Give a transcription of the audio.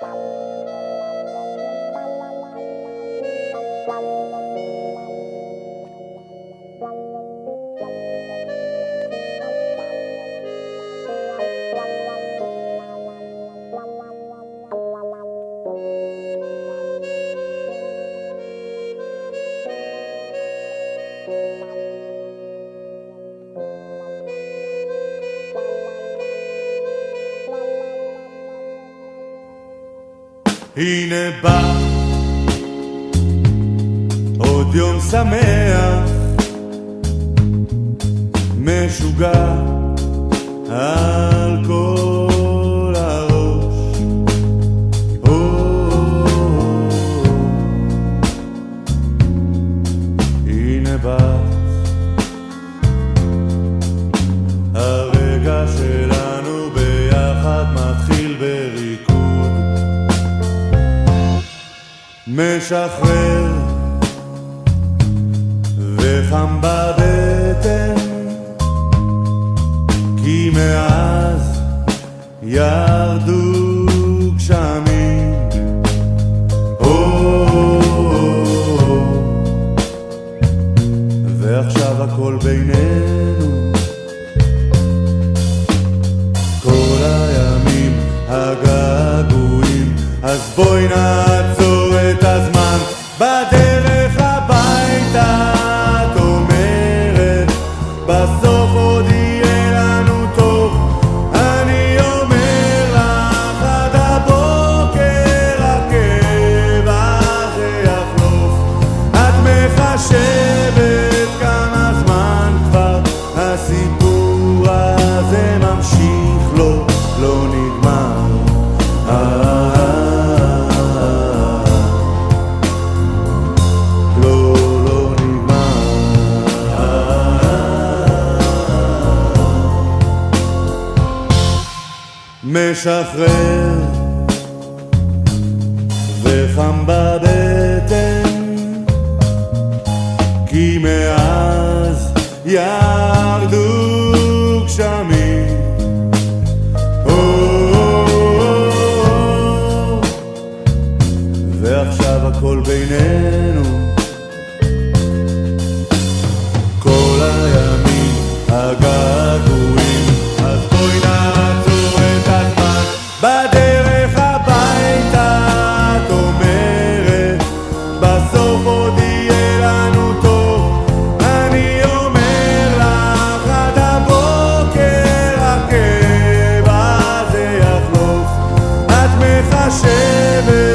הנה בא עוד יום שמח, משוגע על כל הראש. הנה בא הרגע שלנו ביחד מתחיל בריקוד, משחרר וחם בבטן, כי מאז ירדו גשמים. ועכשיו הכל בינינו, כל הימים הגעגועים, אז בואי נעצור את הזמן בדרך הביתה. את אומרת בסוף עוד יהיה לנו טוב, אני אומר לך עד הבוקר הכאב הזה יחלוף. את מחשבת כמה זמן כבר הסיפור הזה ממשיך, לא נגמר. משחרר וחם בבטן, כי מאז ירדו גשמים. ועכשיו הכל בינינו, כל הימים הגעגועים, אז בואי נעצור את הזמן בדרך הביתה. את אומרת בסוף עוד יהיה לנו טוב, אני אומר לך עד הבוקר הכאב הזה יחלוף. את מחשבת